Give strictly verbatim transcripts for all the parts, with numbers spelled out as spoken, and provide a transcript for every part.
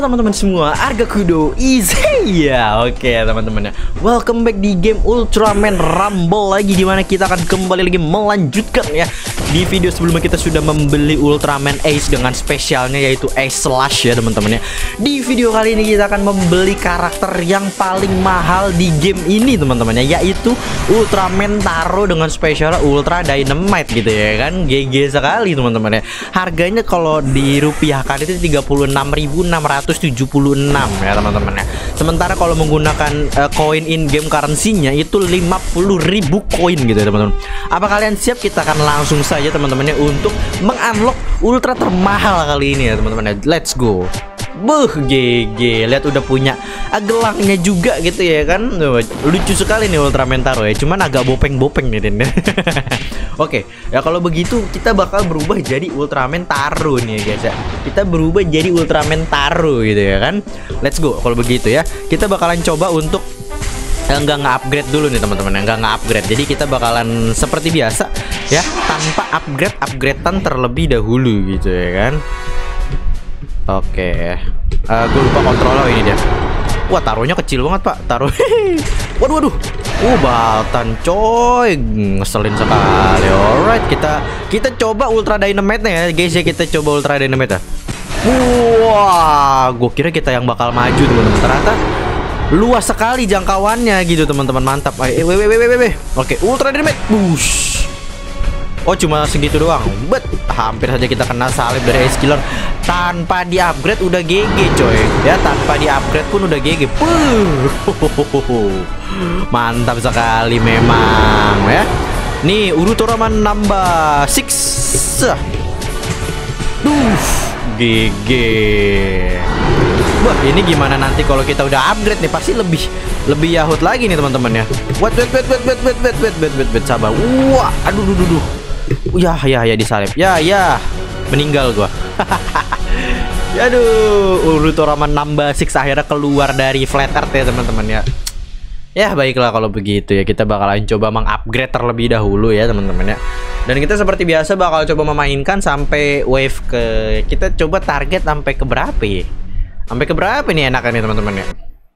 Halo teman-teman semua, Arga Kudo is ya, oke teman-teman ya. Welcome back di game Ultraman Rumble lagi, dimana kita akan kembali lagi melanjutkan ya. Di video sebelumnya kita sudah membeli Ultraman Ace dengan spesialnya yaitu Ace Slash ya teman-teman ya. Di video kali ini kita akan membeli karakter yang paling mahal di game ini teman-teman ya, yaitu Ultraman Taro dengan spesial Ultra Dynamite gitu ya kan. G G sekali teman-teman ya. Harganya kalau dirupiahkan itu tiga puluh enam ribu enam ratus tujuh puluh enam ya teman-teman ya. Sementara kalau menggunakan uh, koin in game currency-nya itu lima puluh ribu koin gitu ya teman-teman. Apa kalian siap? Kita akan langsung saja teman-teman ya untuk mengunlock ultra termahal kali ini ya teman-teman ya. Let's go. Buh, G G. Lihat udah punya gelangnya juga gitu ya kan. Lucu sekali nih Ultraman Taro ya. Cuman agak bopeng-bopeng nih Den. Oke, ya kalau begitu kita bakal berubah jadi Ultraman Taro nih ya guys ya. Kita berubah jadi Ultraman Taro gitu ya kan. Let's go kalau begitu ya. Kita bakalan coba untuk enggak nge-upgrade dulu nih teman-teman, enggak nge-upgrade. Jadi kita bakalan seperti biasa ya, tanpa upgrade upgradean terlebih dahulu gitu ya kan. Oke, uh, gue lupa kontrolnya ini dia. Wah, taruhnya kecil banget pak, taruh. Waduh, waduh. Uh, Baltan coy, ngeselin sekali. Alright, kita kita coba Ultra Dynamite nya ya guys ya, kita coba Ultra Dynamite ya. Wah, gue kira kita yang bakal maju teman-teman. Ternyata luas sekali jangkauannya gitu teman-teman, mantap. Eh, weh, weh, weh, weh, weh. Oke, Ultra Dynamite, bush. Oh, cuma segitu doang. Bet, hampir saja kita kena salib dari Ace Killer. Tanpa di-upgrade udah G G coy. Ya, tanpa di-upgrade pun udah G G. Puh. Mantap sekali memang ya. Nih, Ultraman nambah enam. Duh, G G. Wah, ini gimana nanti kalau kita udah upgrade nih, pasti lebih lebih yahut lagi nih teman-teman ya. Wait, wait, wait, wait, wait, wait, wait, wait, wait, wait, wait, sabar. Wah, aduh, duh, duh, duh. Ya, ya, ya disalib. Ya, ya. Meninggal gua. Aduh, Ultraman nambah enam akhirnya keluar dari flat earth ya teman-teman ya. Ya, baiklah kalau begitu ya, kita bakalan coba mengupgrade terlebih dahulu ya teman-teman ya. Dan kita seperti biasa bakal coba memainkan sampai wave ke, kita coba target sampai ke berapa ya? Sampai ke berapa nih enakan nih teman-teman ya?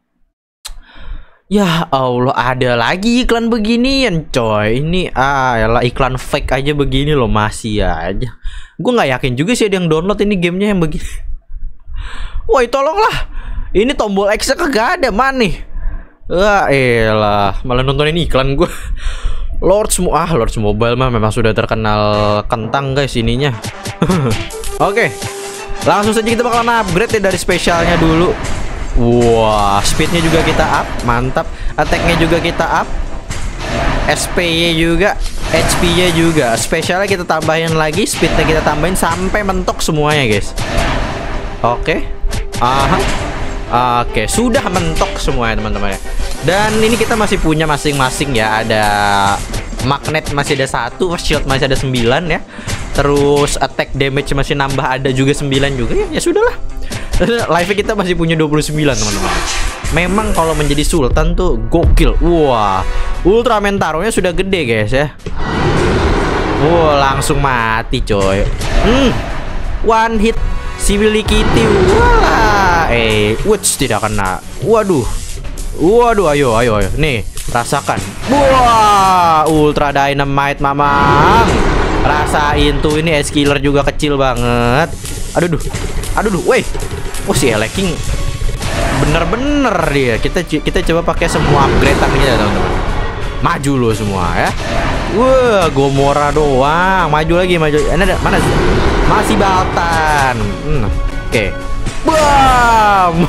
Ya Allah, ada lagi iklan beginian coy. Ini ah yalah, iklan fake aja begini loh, masih aja. Gue nggak yakin juga sih ada yang download ini gamenya yang begini. Woi, tolonglah. Ini tombol X-nya kagak ada, mana nih? Wah, elah, malah nontonin iklan gue. Lords ah, Lords Mobile mah memang sudah terkenal kentang guys ininya. Oke. Langsung saja kita bakalan upgrade ya dari spesialnya dulu. Wah, speednya juga kita up, mantap. Attacknya juga kita up, S P-nya juga, H P-nya juga. Spesialnya kita tambahin lagi, speednya kita tambahin sampai mentok semuanya guys. Oke, aha, oke, sudah mentok semuanya teman-teman ya. Dan ini kita masih punya masing-masing ya. Ada magnet masih ada satu, shield masih ada sembilan ya. Terus attack damage masih nambah ada juga sembilan juga ya. Ya sudahlah. Live kita masih punya dua puluh sembilan teman-teman. Memang kalau menjadi sultan tuh gokil. Wah, Ultraman Taro-nya sudah gede guys ya. Wah, langsung mati coy. Hmm. One hit si Willy Kitty. Wah, eh, wuts tidak kena. Waduh. Waduh, ayo ayo ayo. Nih, rasakan. Wah, Ultra Dynamite mamang. Rasain tuh, ini Ace Killer juga kecil banget. Aduh duh. Aduh duh, weh. Oh, si Eleking bener-bener dia. Kita kita coba pakai semua upgradean kita teman-teman. Maju lo semua ya. Wah, Gomora doang. Maju lagi, maju. Ini ada mana sih? Masih Baltan. Hmm, oke. Okay. Bam.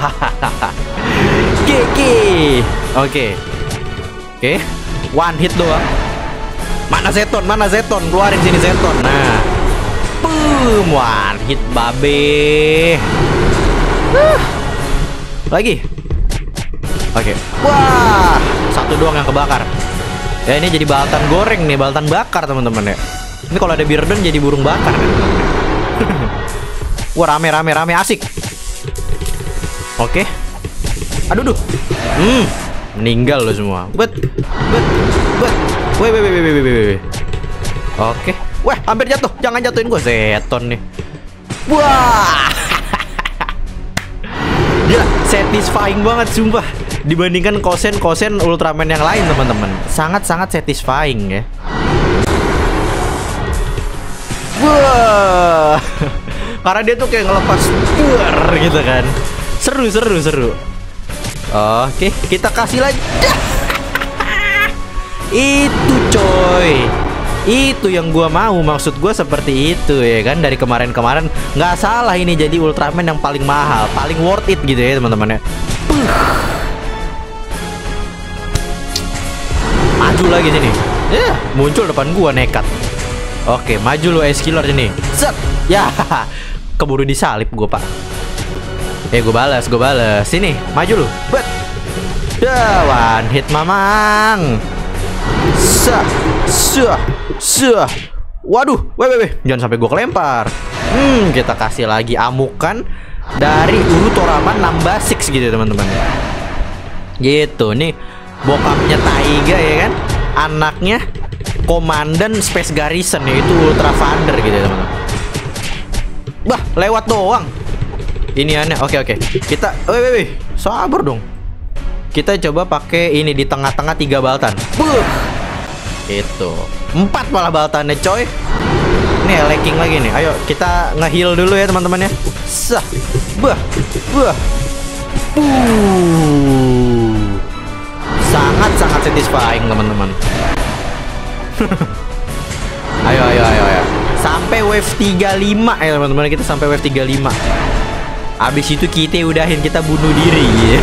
Kiki. Oke. Oke. One hit doang. Mana Zeton? Mana Zeton? Keluarin sini Zeton. Nah. Boom, one hit babe. Uh. Lagi. Oke. Okay. Wah, satu doang yang kebakar. Ya ini jadi baltan goreng nih, baltan bakar teman-teman ya. Ini kalau ada Beardon jadi burung bakar nih teman-teman. Wah, rame rame rame asik. Oke. Okay. Aduh duh. Hmm, meninggal lo semua. Bet, bet, bet. Weh, weh, weh, weh, weh, weh. Oke. Wah, hampir jatuh. Jangan jatuhin gue, Zeton nih. Wah. Gila, satisfying banget sumpah. Dibandingkan kosen-kosen Ultraman yang lain teman-teman. Sangat-sangat satisfying ya. Wah. Karena dia tuh kayak ngelepas buar gitu kan. Seru seru seru. Oke, kita kasih lagi. Itu coy. Itu yang gua mau, maksud gua seperti itu ya kan. Dari kemarin-kemarin nggak salah ini jadi Ultraman yang paling mahal, paling worth it gitu ya teman-teman ya. Maju lagi sini. Ya, muncul depan gua nekat. Oke, maju lu Ice Killer sini. Set. Ya, keburu disalip gua, Pak. Eh, gua balas, gua balas. Sini, maju lu. Bet. Ya, one hit mamang. Sah, sah, sah. Waduh, weh, weh, weh. Jangan sampai gua kelempar. Hmm, kita kasih lagi amukan dari Urutoraman nambah six gitu teman-teman. Gitu nih, bokapnya Taiga ya kan, anaknya Komandan Space Garrison yaitu Ultra Thunder gitu ya teman-teman. Bah, lewat doang. Ini aneh. Oke oke. Kita, weh, weh, weh. Sabar dong. Kita coba pakai ini di tengah-tengah tiga baltan. Buh. Itu empat malah baltannya coy. Nih lagging lagi nih. Ayo kita nge-heal dulu ya teman-teman ya. Sah. Bah. Bah. Uh. Sangat-sangat satisfying teman-teman. Ayo ayo ayo ayo. Sampai wave tiga puluh lima ya teman-teman. Kita sampai wave tiga puluh lima. Abis itu kita udahin, kita bunuh diri ya.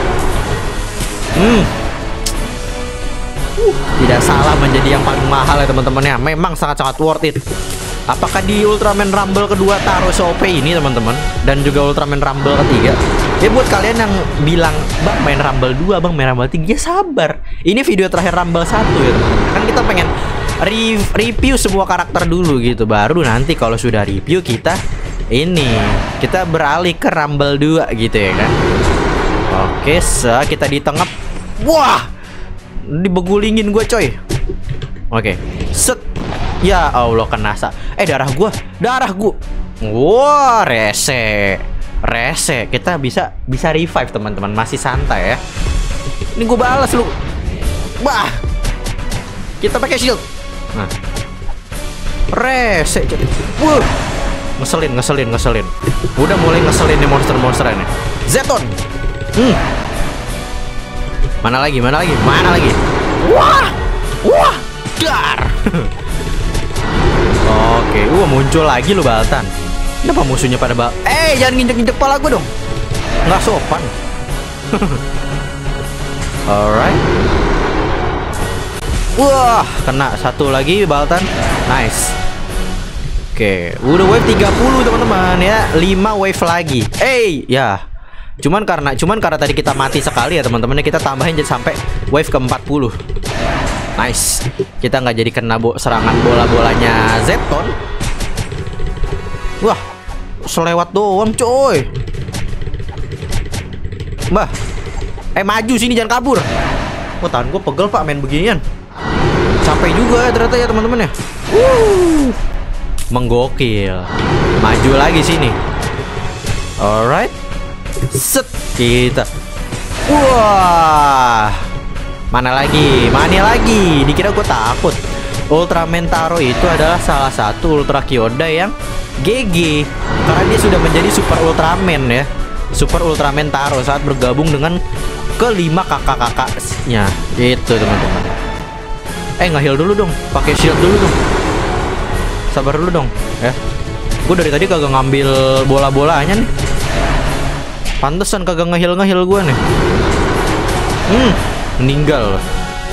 Hmm. Uh, tidak salah menjadi yang paling mahal ya teman-teman ya. Memang sangat-sangat worth it. Apakah di Ultraman Rumble kedua taruh se-O P ini teman-teman, dan juga Ultraman Rumble ketiga? Ya buat kalian yang bilang, "Bang, main Rumble dua, Bang, main Rumble tiga." Ya sabar. Ini video terakhir Rumble satu ya teman-teman. Kan kita pengen re review semua karakter dulu gitu. Baru nanti kalau sudah review kita ini kita beralih ke Rumble dua gitu ya kan. Oke, se kita di tengah. Wah, dibegulingin gue coy. Oke, set. Ya Allah, kena sa. Eh, darah gue, darah gue. Wah, rese, rese. Kita bisa bisa revive teman-teman, masih santai ya. Ini gue balas lu. Wah, kita pakai shield. Nah, rese. Wah, ngeselin, ngeselin, ngeselin. Udah mulai ngeselin nih monster-monster ini. Zeton. Hmm. Mana lagi? Mana lagi? Mana lagi? Wah! Wah! Dar! Oke, wah muncul lagi lu baltan. Kenapa musuhnya pada bal? Eh, jangan nginjek-nginjek kepala gue dong. Nggak sopan. Alright. Wah, kena satu lagi baltan. Nice. Oke, udah wave tiga puluh teman-teman ya. lima wave lagi. Eh, ya. Cuman karena cuman karena tadi kita mati sekali ya teman-teman, kita tambahin jadi sampai wave ke empat puluh. Nice. Kita nggak jadi kena bo serangan bola-bolanya Zeton. Wah, selewat doang coy. Mbah. Eh, maju sini, jangan kabur. Wah, tahan gue pegel Pak main beginian. Capek juga ya ternyata ya teman-teman ya. Wuh. Menggokil. Maju lagi sini. Alright. Set kita. Wah. Mana lagi? Mana lagi? Dikira gue takut. Ultraman Taro itu adalah salah satu Ultra Kyoda yang G G karena dia sudah menjadi Super Ultraman ya. Super Ultraman Taro saat bergabung dengan kelima kakak-kakaknya. Gitu teman-teman. Eh, nge-heal dulu dong. Pakai shield dulu dong. Sabar dulu dong ya. Gue dari tadi kagak ngambil bola-bolanya nih. Pantesan kagak nge-heal nge-heal gue nih. Hmm, meninggal.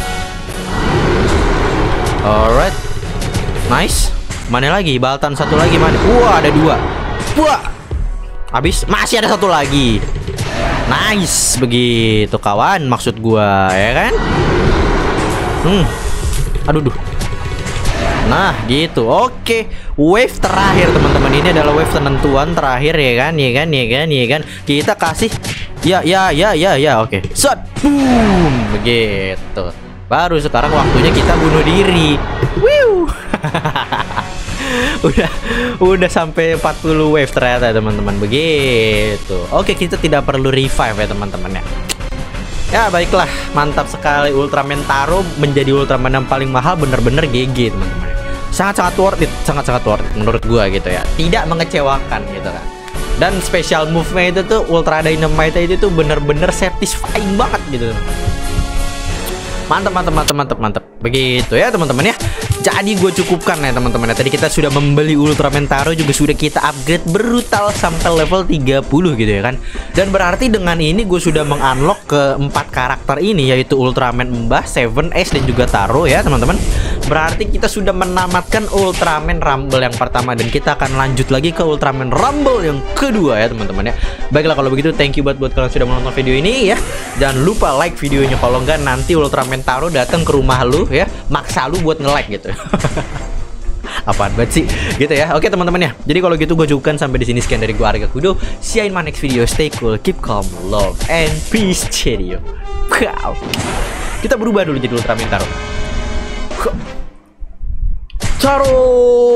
Alright, nice. Mana lagi? Baltan satu lagi mana? Wah, ada dua. Wah, habis. Masih ada satu lagi. Nice, begitu kawan. Maksud gue ya kan? Hmm, aduh duh. Nah gitu. Oke, wave terakhir teman-teman. Ini adalah wave penentuan terakhir ya kan, ya kan, ya kan, ya kan. Kita kasih ya ya ya ya ya. Oke, shot, boom, begitu. Baru sekarang waktunya kita bunuh diri. Wiu. udah udah sampai empat puluh wave ternyata teman-teman, begitu. Oke, kita tidak perlu revive ya teman-teman ya. Ya baiklah, mantap sekali. Ultraman Taro menjadi Ultraman yang paling mahal, bener-bener G G teman-teman. Sangat-sangat worth it, sangat-sangat worth it menurut gua gitu ya. Tidak mengecewakan gitu kan. Dan special move-nya itu tuh Ultra Dynamite itu tuh bener-bener satisfying banget gitu. Mantap, mantap, mantap, mantap, mantap. Begitu ya teman-teman ya. Jadi gue cukupkan ya teman-teman ya. Tadi kita sudah membeli Ultraman Taro, juga sudah kita upgrade brutal sampai level tiga puluh gitu ya kan. Dan berarti dengan ini gue sudah mengunlock ke empat karakter ini, yaitu Ultraman Mbah, Seven S dan juga Taro ya teman-teman. Berarti kita sudah menamatkan Ultraman Rumble yang pertama, dan kita akan lanjut lagi ke Ultraman Rumble yang kedua ya teman-teman ya. Baiklah kalau begitu, thank you buat buat kalian sudah menonton video ini ya. Jangan lupa like videonya, kalau enggak nanti Ultraman Taro datang ke rumah lu ya, maksa lu buat nge-like gitu. Apaan banget sih gitu ya. Oke teman-teman ya, jadi kalau gitu gue cukupkan sampai di sini. Sekian dari gue Arga Kudo. See you in my next video. Stay cool, keep calm, love and peace. Cheerio. Kita berubah dulu jadi Ultraman Taro. Taro.